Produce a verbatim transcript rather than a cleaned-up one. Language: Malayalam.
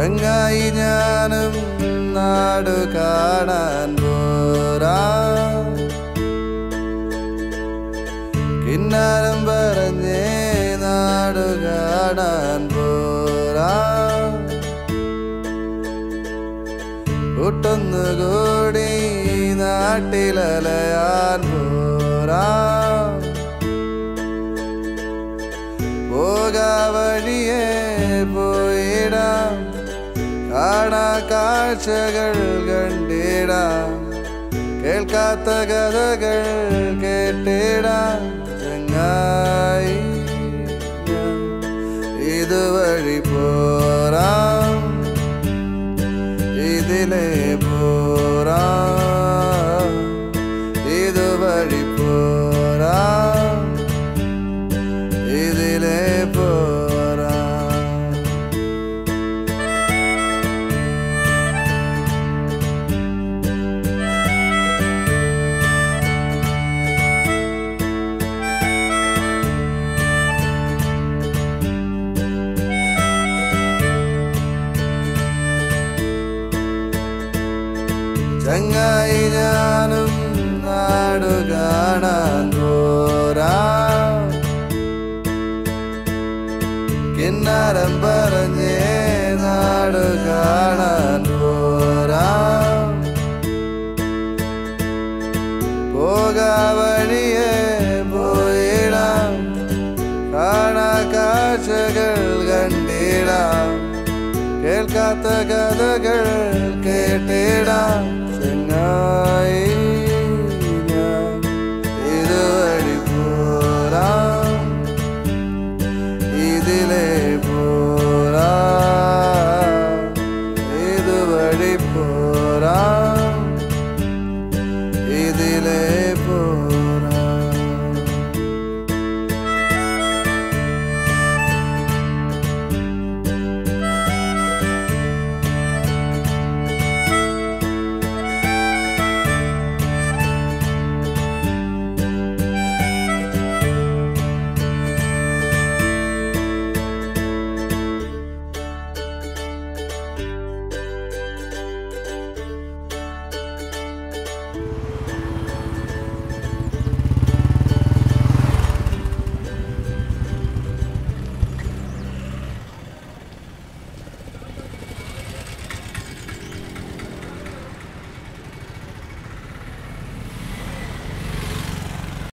ചങ്ങായി ഞാനും നാടു കാണാൻ പോരാ കിന്നാരം പറഞ്ഞേ നാടു കാണാൻ പോരാ കൂട്ടൊന്നുകൂടി നാട്ടിലലയാൻ പോരാ പോകാ വഴിയേ പോയിടാം കാണാ കാഴ്ചകൾ കണ്ടിടാം കേൾക്കാത്ത കഥകൾ കേട്ടിടാം ചങ്ങായി ഇതുവഴി പോരാം ഇതിലേ പോരാം ഇതുവഴി പോരാം ഇതിലേ പോരാം ചങ്ങായി ഞാനും നാടു കാണാൻ പോരാ കിന്നാരം പറഞ്ഞേ നാടു കാണാൻ പോരാ പോകാ വഴിയേ പോയിടാം കാണാ കാഴ്ചകൾ കണ്ടിടാം കേൾക്കാത്ത കഥകൾ കേട്ടിടാം ചങ്ങായി